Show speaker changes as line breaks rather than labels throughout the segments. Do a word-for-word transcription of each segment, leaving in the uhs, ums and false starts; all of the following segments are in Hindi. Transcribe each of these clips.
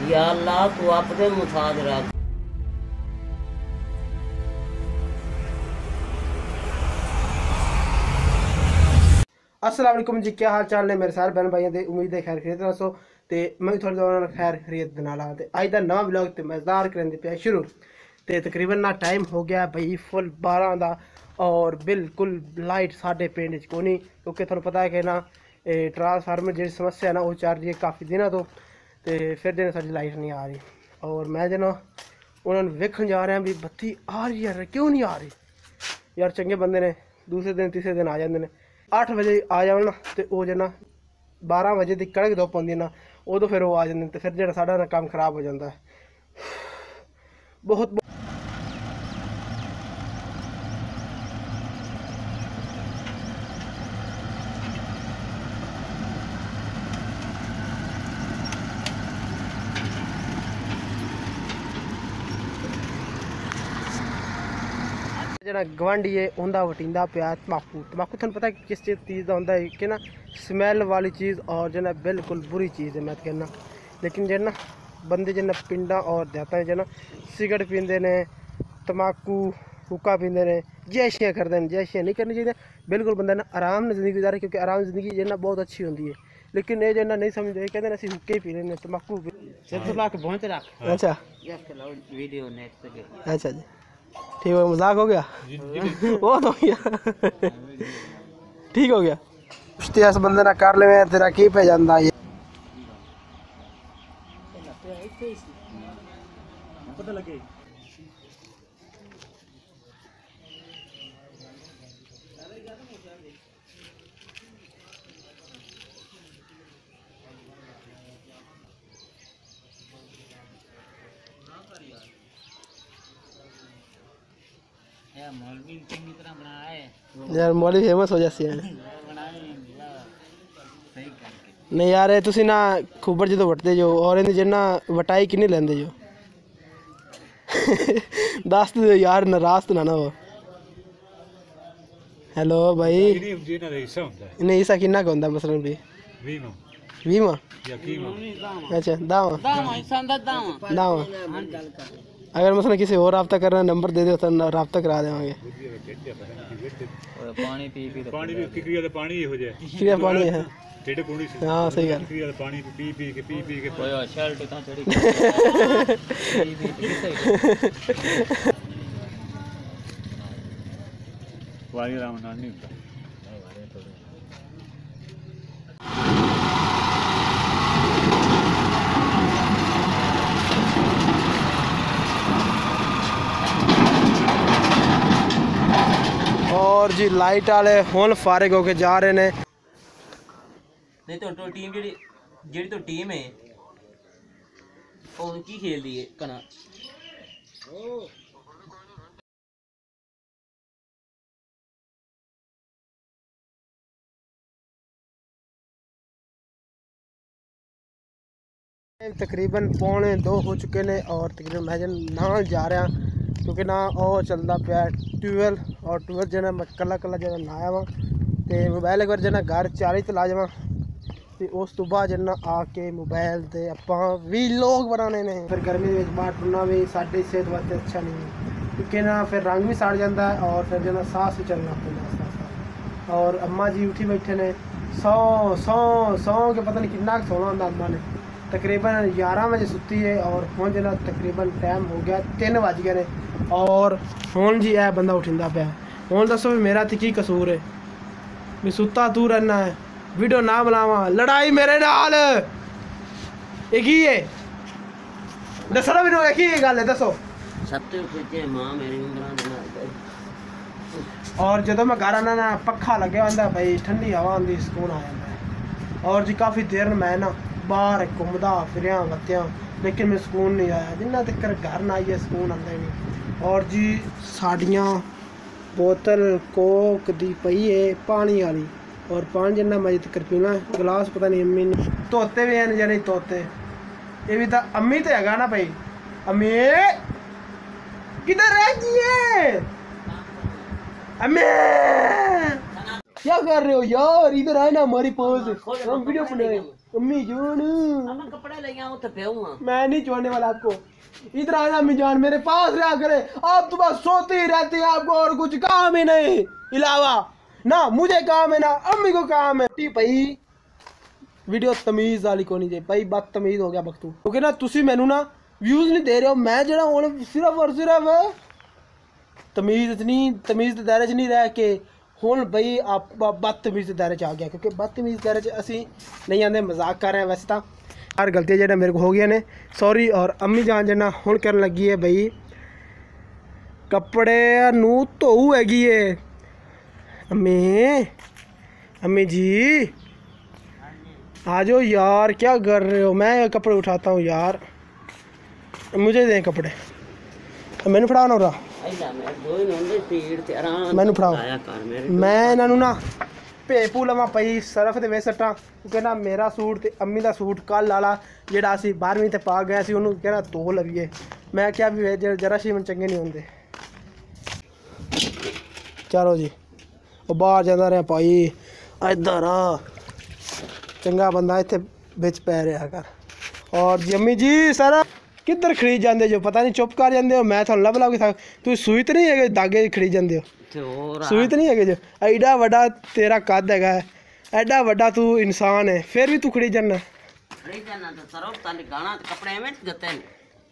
या अल्लाह तू अपने मुसाद रख।
अस्सलाम वालेकुम जी, क्या हाल चाल ने मेरे सारे बहन भाइयों दे। उम्मीद है खैर खरीद रहो। तो मैं थोड़ी देर खैर खरीद बना ला ते अज दा नवा व्लॉग ते मज़ेदार करन पे शुरू। तो तकरीबन ना टाइम हो गया भाई फुल बारह का और बिल्कुल लाइट साढ़े पिंड च कोनी, क्योंकि थोड़ा पता है कि ना ट्रांसफार्मर जी समस्या है ना वो चल रही है काफ़ी दिनों तो ते फिर दिन साड़ी लाइट नहीं आ रही। और मैं जो ना उन्होंने वेखन जा रहे हैं भी बत्ती आ रही है क्यों नहीं आ रही यार। चंगे बंदे ने दूसरे दिन तीसरे दिन आ जाते हैं। अठ बजे आ जाओ ना तो वो जो ना बारह बजे की कड़क धुप आती ना उदों फिर वो आ जाते तो फिर जो साढ़ा ना काम खराब हो जाता है बहुत। जो गवांढी है उनका वटींदा पिया तम्बाकू। तम्बाकू थोड़ा पता है किस चीज़ का होंगे कि ना स्मैल वाली चीज़ और जो ना बिल्कुल बुरी चीज़ है मैं कहना। लेकिन जो ना बंदे जो ना पिंडा और देहात जो ना सिगरेट पींदे ने तम्बाकू हुक्का पींदे ने जैशियाँ करते हैं। जैशियाँ नहीं करनी चाहिए बिल्कुल। बंदा ना आराम ने ज़िंदगी गुजारे क्योंकि आराम जिंदगी जो ना बहुत अच्छी होती है। लेकिन ये जो ना नहीं समझते कहते हैं असं हुक्के ही पी लेने तम्बाकू अच्छा अच्छा जी ठीक हो। मजाक हो गया वो तो गया ठीक हो गया। कुश्ती इस बंदे ना कर ले तेरा की पे जाता है पता लगे। यार मौली फेमस हो जाती है नहीं यार। तुसी ना खूबर जो वटते जो और इन्हें जिन्ना वटाई किन्नी लेंदे जो दस तो यार नाराज तो ना ना हो। हेलो भाई इन्हें ईसा किन्ना का होंदा मसलन भी बीमा अच्छा दावा दावा। अगर मसलन किसी और रब्ता करना नंबर दे दो तो रब्ता करा देंगे। पानी पी पी पानी पी पानी हो जाए पानी है हाँ सही गल पानी पी पी के पी पी के शर्ट कहां चढ़ी वाली राम नाम नहीं होता। और जी लाइट वाले हुन फारिग होके जा रहे ने।
नहीं तो तो टीम जेडी जेडी तो टीम है और की खेल दी है कना
तकरीबन पौने दो हो चुके ने और तकरीबन मैं जन ना जा रहा क्योंकि ना वो चलता पाया ट्यूबवेल और ट्यूबवेल जो मैं कला कला जो नहाया वा तो मोबाइल एक बार जो घर चाली तो ला जावा तो उस तो बाद जो आके मोबाइल से आप वीलॉग बनाने ने। फिर गर्मी में बाहर टुरना भी साड़ी सेहत वास्ते अच्छा नहीं है क्योंकि ना फिर रंग भी सड़ जाता है और फिर जो सांस भी चलना पैदा। और अम्मा जी उठी बैठे ने सौ सौ सौ के पता नहीं कितना सोना होंगे अम्मा ने। तकरीबन ग्यारह बजे सुती है और हुन जो तकरीबन टाइम हो गया तीन बज गए ने और हुन जी यह बंदा उठिंदा पाया। हुन दसो भी मेरा तो की कसूर है भी सुता तू रहना है वीडियो ना बनावा लड़ाई मेरे नाल एक ही है दसो भी एक ही गल है दसो। और जो मैं घर आना ना पखा लगे होंगे भाई ठंडी हवा आती सुकून आ जाता है। और जी काफ़ी देर मैं ना बाहर घूमदा फिरिया वत्या लेकिन मैं सुकून नहीं आया जिन्ना तक घर ना आइए सुकून आता ही नहीं। और जी साड़ियाँ बोतल कोक दी पई है पानी वाली और पानी जिन्ना मजे तक पीना गिलास पता नहीं अम्मी ने धोते भी हैं या नहीं धोते ये भी तो अम्मी तो है ना भाई। अम्मी किधर रह गई है अम्मी क्या कर रहे हो यार इधर आए ना हमारी पोज हम वीडियो बना रहे अम्मी जान
मैं कपड़े ले आऊं तो पेऊंगा।
मैं नहीं छोड़ने वाला आपको। इधर आना अम्मी जान, मेरे पास रहा करे। आप तो बस सोती ही रहती है, आपको और कुछ काम ही नहीं इलावा। ना मुझे काम है ना अम्मी को काम है। टी भाई वीडियो तमीज वाली को नहीं चाहिए भाई, बदतमीज हो गया बख्तू। क्योंकि ना तुसी मैनू ना व्यूज नहीं दे रहे हो। मैं जरा हुण सिर्फ और सिर्फ तमीज इतनी तमीज के दायरे च नहीं रह के हुण भाई आप बदतमीज के दायरे च आ गया। क्योंकि बदतमीज दायरे च असी नहीं आते, मजाक कर रहे हैं वैसे तो। हर गलतियां जो मेरे को हो गई ने सॉरी। और अम्मी जान जना हुण करन लगी है भाई कपड़े नू धोऊ हैगी है। अम्मी अम्मी जी आ जाओ यार, क्या कर रहे हो? मैं कपड़े उठाता हूँ यार, मुझे दें कपड़े। मैनू फड़ा ना मैनू फड़ाओ। मैं इन्हों ना भे भू लवां पई सरफ दे विच सट्टां। क्योंकि ना मेरा सूट ते अम्मी दा सूट कल वाला जेड़ा असी बारहवीं ते पा गए सी उन्होंने कहना धो लवीए। मैं क्या भी जरा शी मैनूं चंगे नहीं होंदे। चलो जी वो बाहर जांदा रहा भाई, इधर आ चंगा बंदा इत्थे बिच पै रहा कर। और जी अम्मी जी सर किधर खड़ी जाते जो, पता नहीं चुप कर जाते हो। मैं थोड़ा लब लब के था तू सूई तो नहीं है धागे खड़ी जाते हो, सूई तो नहीं है जो। एडा वड्डा तेरा कद है, एडा वड्डा तू इंसान है, फिर भी तू खड़ी जाना
खड़ी जाना तो सरफ ताली गाना कपड़े में गते ने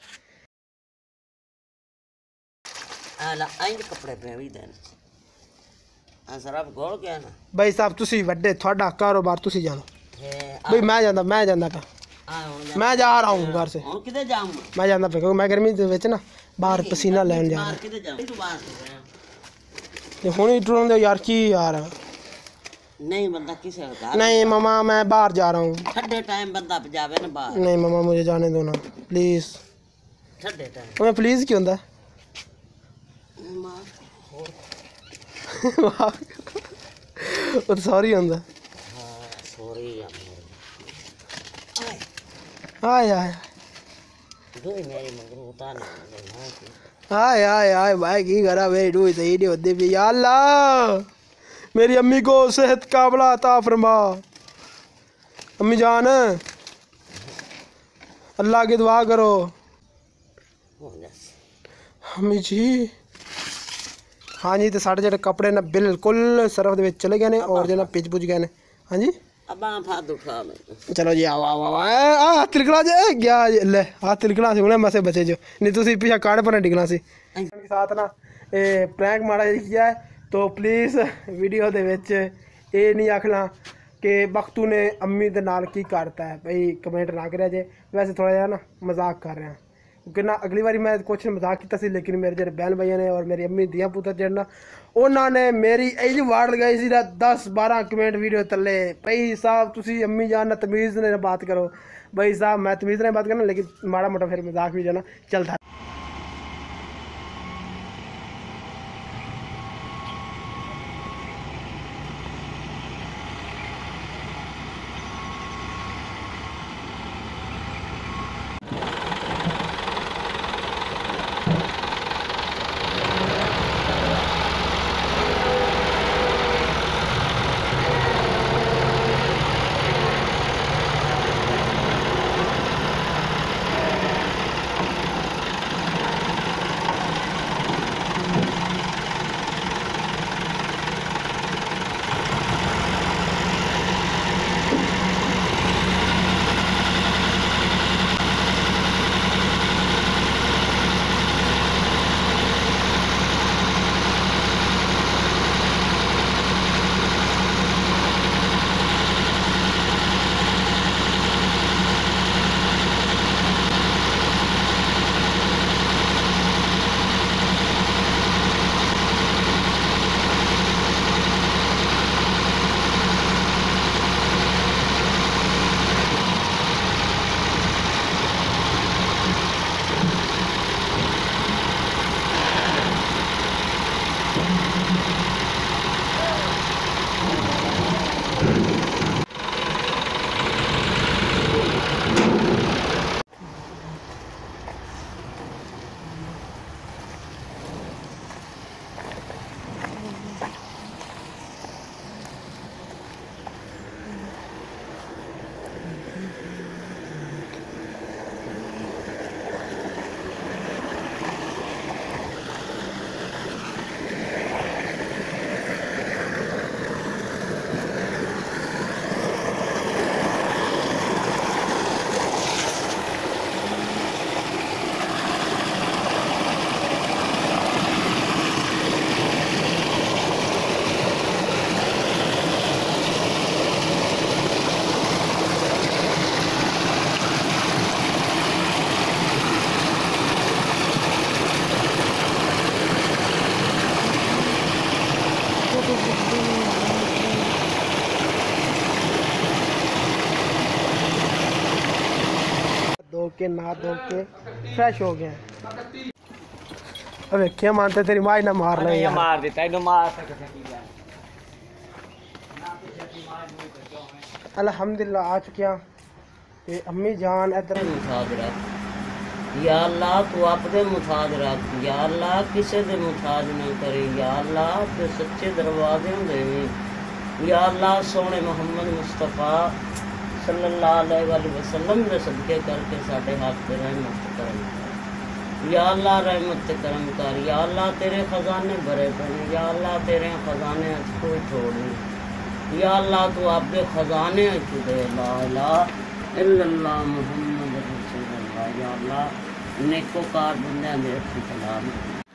आला आइन कपड़े पे भी देन आ सरफ गोल गया ना।
भाई साहब तुसी वड्डे थोड़ा कारोबार तुसी जानो भाई। मैं जांदा मैं जांदा पा मैं जा रहा हूँ घर से।
हुन किदे जाऊं
मैं जांदा पे क्योंकि मैं गर्मी दे विच ना बाहर पसीना लैन जा रहा।
किदे जाऊं तू बाहर
ते हुण ही टुरन दे यार की यार।
नहीं बंदा किसे घर
नहीं मामा मैं बाहर जा रहा हूँ।
ठंडे टाइम बंदा जावे ना बाहर।
नहीं मामा मुझे जाने दो ना प्लीज।
ठंडे टाइम
मैं प्लीज क्यों होंदा वो तो सॉरी होंदा।
हां सॉरी
आय आय
दो मेरी मगर उतार
आय आय आय भाई की करा भाई डू सही नहीं होती भी। या अल्लाह मेरी अम्मी को सेहत काबला अता फरमा। अम्मी जान अल्लाह की दुआ करो। अम्मी जी हाँ जी तो साढ़े जेह्ड़े कपड़े ने बिल्कुल सरफ दे विच चले गए ने और जो पिच पुज गए ने। हाँ जी
अब फाद उठा मैं
चलो जी आओ आओ आओ आ हाथ तिलकना जे गया ले हाथ तिलकना सी उन्हें मसे बचे जो नहीं तो पीछे काड़ पर डिगना सी। के साथ ना ये प्रैंक माड़ा किया है तो प्लीज़ वीडियो दे विच ये नहीं आखना कि बख्तू ने अम्मी दे नाल की करता है भाई कमेंट ना करें जे। वैसे थोड़ा जहा ना मजाक कर रहे हैं क्योंकि ना अगली बारी मैं कुछ मजाक किया सी लेकिन मेरे जो बहन भाइयों ने और मेरी अम्मी दियाँ पुत्र जो उन्होंने मेरी यही वार्ड लगाई सी दस बारह कमेंट वीडियो तले भाई साहब तुसी अम्मी जान तमीज़ ने बात करो। भाई साहब मैं तमीज़ ने बात करना लेकिन माड़ा मोटा फिर मजाक भी जाना चलता है। के नहा धो के फ्रेश हो गए। अबे क्या मानते तेरी माई ना मार रही है,
मार देता है मार।
अल्हम्दुलिल्लाह आ चुके हैं। ते अम्मी जान इधर
मुथाद रख या अल्लाह, तू अपने मुथाद रख या अल्लाह, किसी दे मुथाद नहीं करे या अल्लाह, ते सच्चे दरवाजे देवी या अल्लाह। सोने मोहम्मद मुस्तफ़ा सल्लल्लाहु अलैहि वसल्लम दे सदके करके साडे हाथ ते रहमत करम या अल्लाह, रहमत करम कर या अल्लाह। तेरे खजाने भरे पड़े या अल्लाह, तेरे खजाने कोई छोड़ नहीं या अल्लाह। तू आपके खजाने तू दे ला इलाहा इल्लल्लाह मुहम्मद रसूलुल्लाह या अल्लाह। नेकोकार बंदे दे रखी सलाम।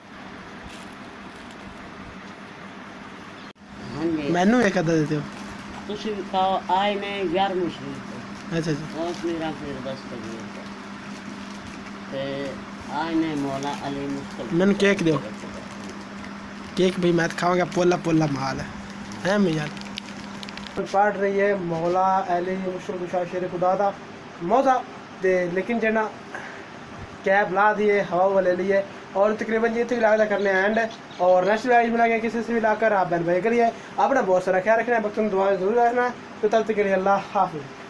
हाँ जी
मैनू एक अदा देते हो
तुसी भी खाओ आए ने यार मुशरीफ
अच्छा अच्छा
बहुत मेरा फिर दस तक ते आए ने मौला अली मुस्तफा
मैंने केक दो केक भाई मैं खाऊंगा पोला पोला माल है है मैं यार पढ़ रही है मौला अली मुस्तफा शेर खुदा दा मौजा दे लेकिन जना कैब ला दिए हवा वो ले लिए और तकरीबन ये तक लागला करने एंड और नेक्स्ट वाइज मिला गया किसी से भी लाकर आप बैन भाई करिए अपना बहुत सारा ख्याल रखना है, वक्त दुआ जरूर रखना है। तो तब तक के लिए अल्लाह हाफिज़।